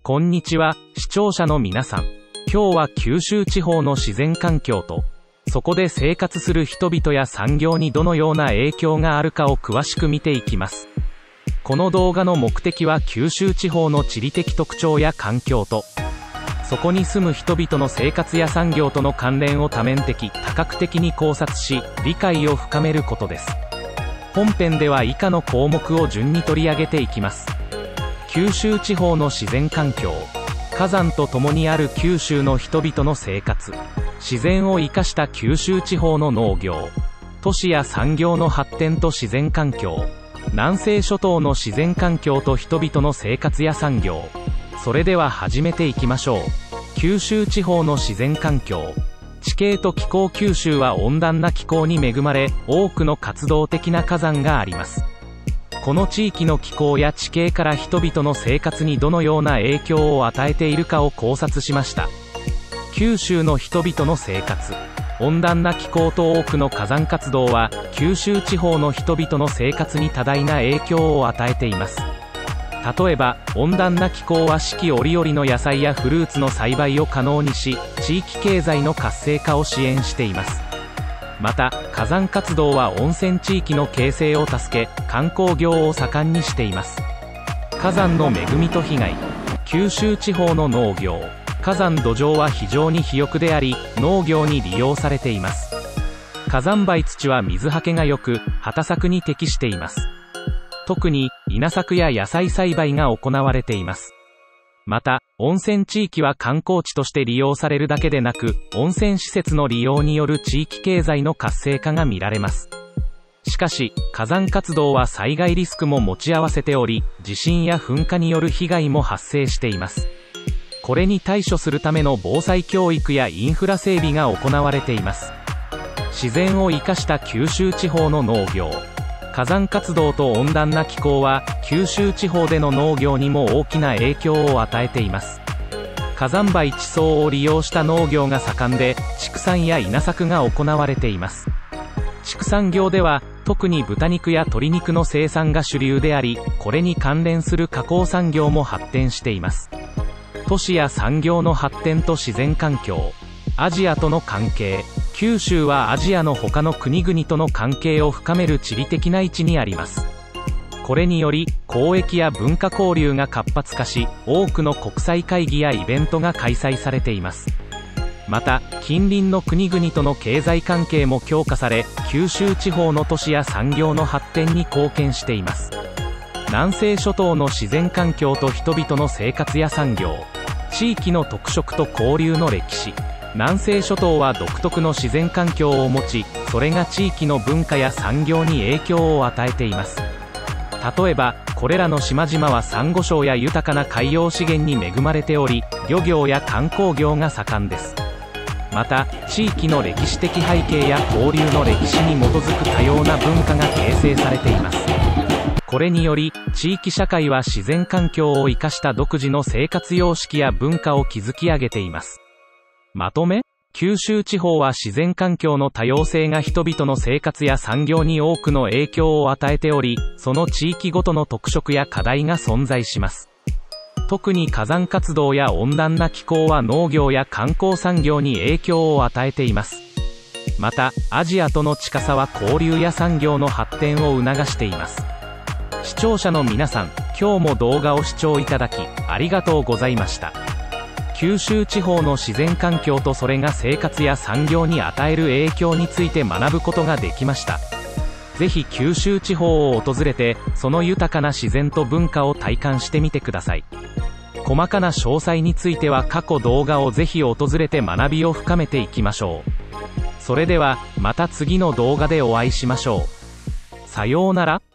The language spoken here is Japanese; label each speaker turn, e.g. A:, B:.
A: こんにちは、視聴者の皆さん。今日は九州地方の自然環境と、そこで生活する人々や産業にどのような影響があるかを詳しく見ていきます。この動画の目的は九州地方の地理的特徴や環境と、そこに住む人々の生活や産業との関連を多面的、多角的に考察し、理解を深めることです。本編では以下の項目を順に取り上げていきます。九州地方の自然環境、火山と共にある九州の人々の生活、自然を生かした九州地方の農業、都市や産業の発展と自然環境、南西諸島の自然環境と人々の生活や産業。それでは始めていきましょう。九州地方の自然環境。地形と気候。九州は温暖な気候に恵まれ、多くの活動的な火山があります。この地域の気候や地形から人々の生活にどのような影響を与えているかを考察しました。九州の人々の生活。温暖な気候と多くの火山活動は、九州地方の人々の生活に多大な影響を与えています。例えば、温暖な気候は四季折々の野菜やフルーツの栽培を可能にし、地域経済の活性化を支援しています。また、火山活動は温泉地域の形成を助け、観光業を盛んにしています。火山の恵みと被害。九州地方の農業。火山土壌は非常に肥沃であり、農業に利用されています。火山灰土は水はけが良く、畑作に適しています。特に、稲作や野菜栽培が行われています。また、温泉地域は観光地として利用されるだけでなく、温泉施設の利用による地域経済の活性化が見られます。しかし、火山活動は災害リスクも持ち合わせており、地震や噴火による被害も発生しています。これに対処するための防災教育やインフラ整備が行われています。自然を生かした九州地方の農業。火山活動と温暖な気候は、九州地方での農業にも大きな影響を与えています。火山灰地層を利用した農業が盛んで、畜産や稲作が行われています。畜産業では、特に豚肉や鶏肉の生産が主流であり、これに関連する加工産業も発展しています。都市や産業の発展と自然環境。アジアとの関係。九州はアジアの他の国々との関係を深める地理的な位置にあります。これにより、交易や文化交流が活発化し、多くの国際会議やイベントが開催されています。また、近隣の国々との経済関係も強化され、九州地方の都市や産業の発展に貢献しています。南西諸島の自然環境と人々の生活や産業。地域の特色と交流の歴史。南西諸島は独特の自然環境を持ち、それが地域の文化や産業に影響を与えています。例えば、これらの島々はサンゴ礁や豊かな海洋資源に恵まれており、漁業や観光業が盛んです。また、地域の歴史的背景や交流の歴史に基づく多様な文化が形成されています。これにより、地域社会は自然環境を生かした独自の生活様式や文化を築き上げています。まとめ、九州地方は自然環境の多様性が人々の生活や産業に多くの影響を与えており、その地域ごとの特色や課題が存在します。特に火山活動や温暖な気候は農業や観光産業に影響を与えています。また、アジアとの近さは交流や産業の発展を促しています。視聴者の皆さん、今日も動画を視聴いただき、ありがとうございました。九州地方の自然環境とそれが生活や産業に与える影響について学ぶことができました。ぜひ九州地方を訪れて、その豊かな自然と文化を体感してみてください。細かな詳細については過去動画をぜひ訪れて学びを深めていきましょう。それでは、また次の動画でお会いしましょう。さようなら。